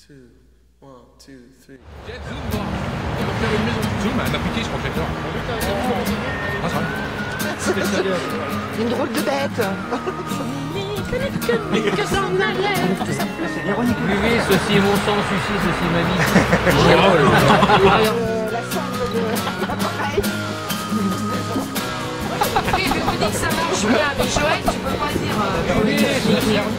2, 1, 2, 3. Jet Zoom, moi. On va faire une maison. Zoom, un appliqué, je crois que j'adore. Ah, ça va. Une drôle de bête. Que s'en allait. C'est ironique. Oui, ceci est mon sang, ceci est ma vie. La cendre de l'appareil. Oui, mais on dit que ça marche bien avec Joël, tu peux pas dire... Oui, c'est bien.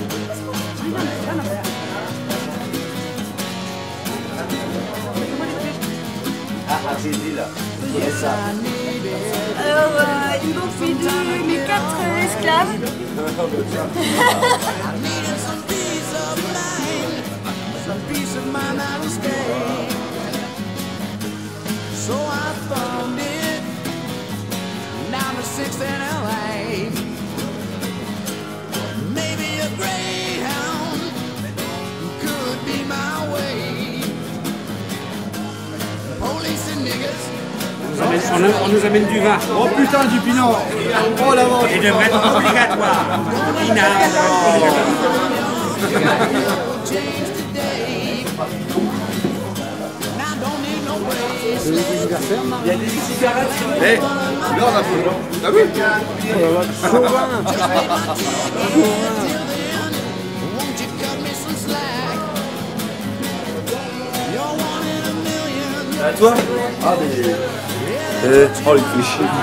Alors, ils m'ont fait mes 4 esclaves. So I found it down to 6th and LA. Maybe a Greyhound could be my way. Police and niggas. On nous amène du vin. Oh putain, du pinot. Oh la vache. Il devrait être obligatoire. C'est l'anniversaire, il y a des cigarettes. Hé, là on a fait. Ah oui. À toi. Ah mais... oh il fait chier.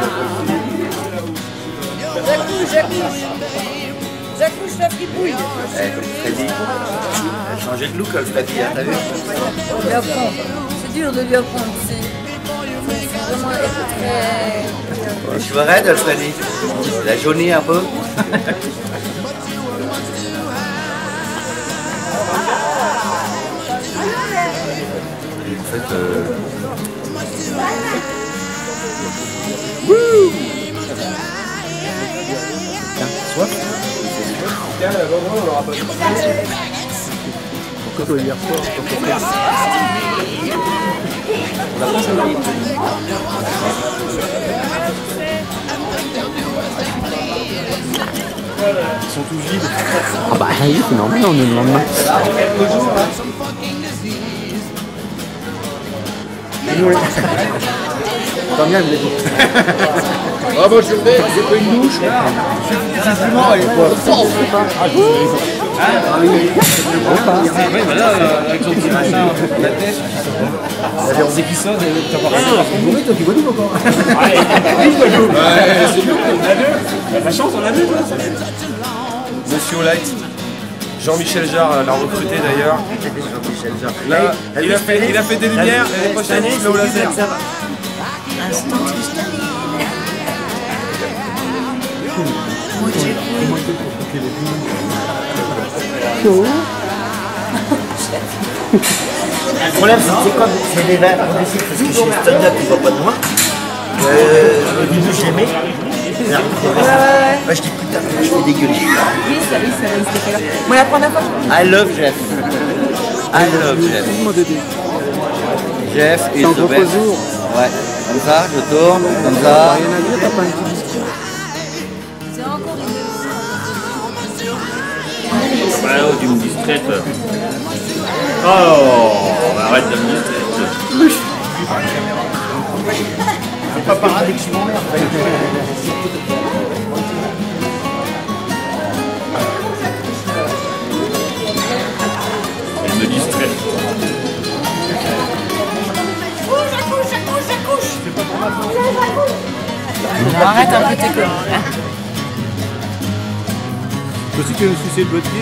J'accouche la fripouille. Freddy, elle a changé de look le Freddy, hein, t'as vu? Lui apprendre. C'est dur de lui apprendre. C'est vraiment très... Les cheveux raides le Freddy. Il a jauni un peu. En fait, Wouh! Tiens, soif? Tiens, là, on l'aura pas. Pourquoi toi hier soir? On l'a pas ça. Ils sont tous vides. Ah bah oui, c'est normal, on est le lendemain. Tant bien, il est beau. Ah bah je vais, j'ai pris une douche. Simplement, elle est quoi? Oui, bah là, avec son petit machin, la tête, on sait qui sonne, t'as pas raison. Oui, toi, tu vois tout encore. Oui, je vois tout. Ouais, c'est bien, on a deux. La chance, on a deux, toi. Monsieur Light. Jean-Michel Jarre l'a recruté d'ailleurs. Là, il a fait des lumières et l'année prochaine il se met au laser. Le problème, c'est quoi? C'est les verres progressifs, parce que chez stand-up, tu vois pas de moi. Au début, j'aimais. Moi, je dis putain, je fais dégueuler. Oui, ça fait là. Moi, la première fois, I love Jeff. I love Jeff. Jeff is the best. Ouais, comme ça, je tourne, comme ça. c'est encore une... Ouais, tu me distraites. Oh, arrête de me distraire. C'est pas par avec je m'emmerde. Elle me distrait. Arrête un peu tes conneries. Toi aussi, tu veux me sucer le boîtier?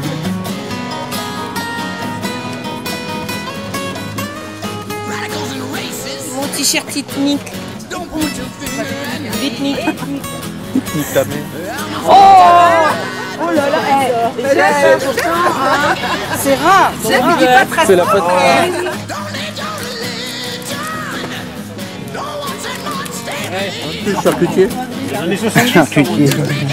Mon t-shirt ethnique. Ethnique. Nique ta mère. Oh là là, c'est rare. Il est pas très C'est la faute. Le charcutier. Charcutier.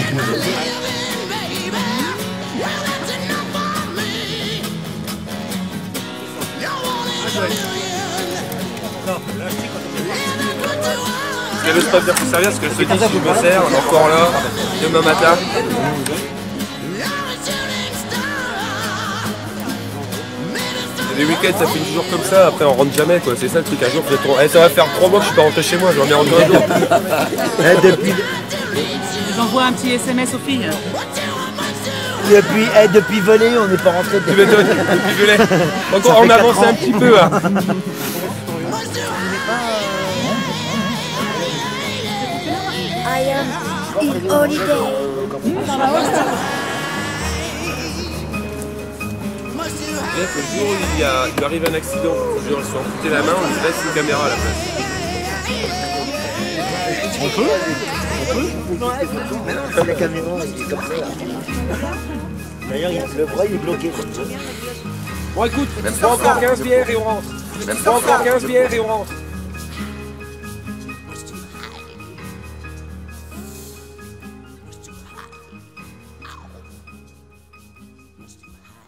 Je ne pas faire pour servir parce que ce dit si je me sers, on est encore là, demain matin. Les week-ends ça finit toujours comme ça, après on rentre jamais quoi, c'est ça le truc. Un jour ça va faire 3 mois que je suis pas rentré chez moi, j'en ai rentré un jour. J'envoie un petit SMS aux filles. Depuis Velay, on n'est pas rentré. Tu m'étonnes, depuis Velay. Encore on avance un petit peu hein. I am in holiday. Le jour où il lui arrive un accident, le jour où ils se sont amputés la main, on lui laisse une caméra à la place. On peut. Mais non, c'est la caméra, il est comme ça. D'ailleurs, le bras il est bloqué. Bon écoute, on prend encore 15 bières et on rentre. On prend encore 15 bières et on rentre. Much too high.